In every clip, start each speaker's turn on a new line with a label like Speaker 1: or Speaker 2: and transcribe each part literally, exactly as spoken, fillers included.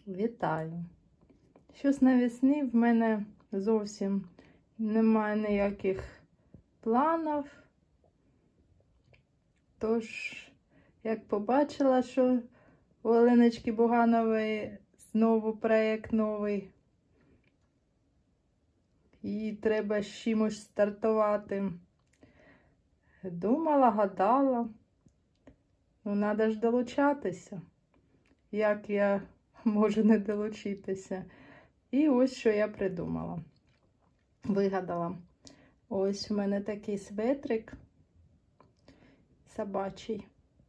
Speaker 1: Вітаю! Щось навесні в мене зовсім немає ніяких планів. Тож, як побачила, що у Оленочки Буганової знову проєкт новий, і треба з чимось стартувати. Думала, гадала, ну треба ж долучатися. Як я можу не долучитися? І ось що я придумала. Вигадала. Ось у мене такий светрик собачий.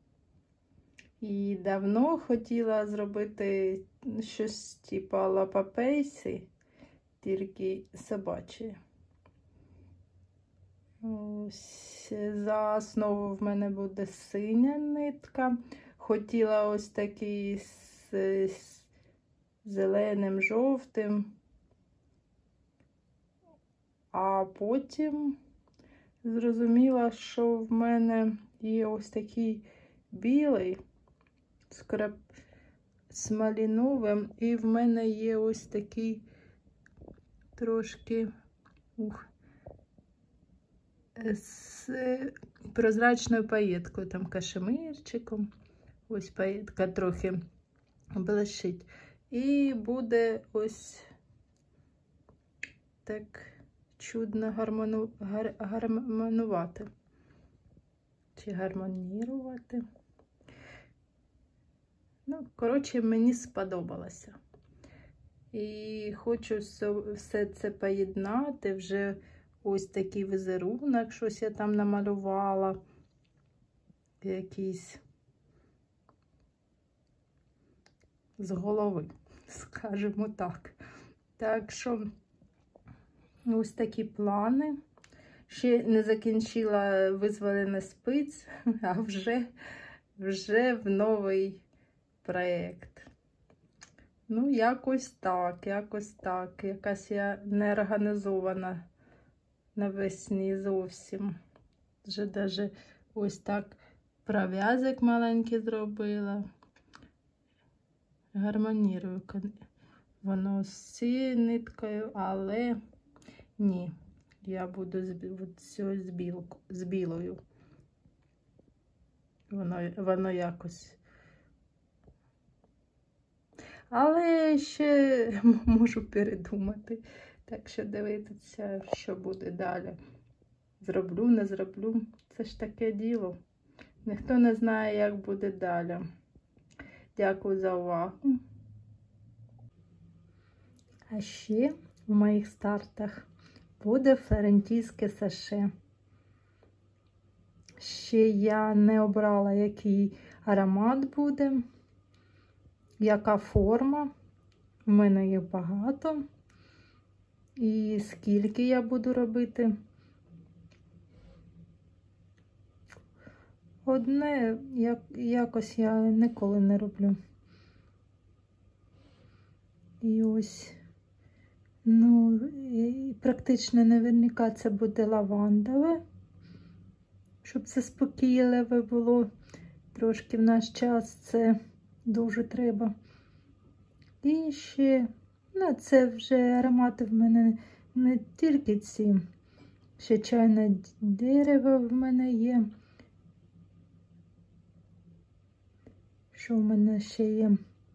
Speaker 1: І давно хотіла зробити щось типу лапапейси, тільки собачі. Ось за основу в мене буде синя нитка. Хотіла ось такий з, з зеленим, жовтим. А потім зрозуміла, що в мене є ось такий білий з крап... смаліновим, і в мене є ось такий трошки ух, з прозрачною паєткою, там кашемирчиком. Ось паєтка трохи блищить. І буде ось так чудно гармону... гар... гармонувати. Чи гармонірувати. Ну, коротше, мені сподобалося. І хочу все це поєднати. Вже ось такий візерунок, щось я там намалювала. Якийсь з голови, скажімо так. Так що ось такі плани. Ще не закінчила визволення спиць, а вже, вже в новий проєкт. Ну, якось так, якось так. Якась я не організована навесні зовсім. Вже навіть ось так пров'язок маленький зробила. Гармонірую воно з цією ниткою, але ні, я буду з, з, біл, з білою. Воно, воно якось. Але ще можу передумати. Так що дивитися, що буде далі. Зроблю, не зроблю. Це ж таке діло. Ніхто не знає, як буде далі. Дякую за увагу. А ще в моїх стартах буде флорентійське саше. Ще я не обрала, який аромат буде, яка форма. У мене їх багато. І скільки я буду робити. Одне, як, якось я ніколи не роблю. І ось, ну, і практично наверняка це буде лавандове, щоб це спокійливе було. Трошки в наш час це дуже треба. І ще, ну, це вже аромати в мене не тільки ці. Ще чайне дерево в мене є. Що в мене ще є?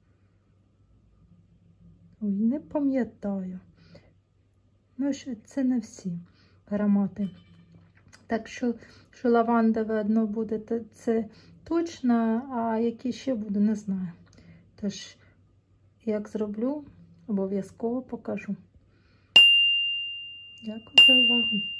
Speaker 1: Ой, не пам'ятаю. Ну, що це не всі аромати. Так що, що лавандове одно буде, то це точно, а які ще буду, не знаю. Тож, як зроблю, обов'язково покажу. Дякую за увагу.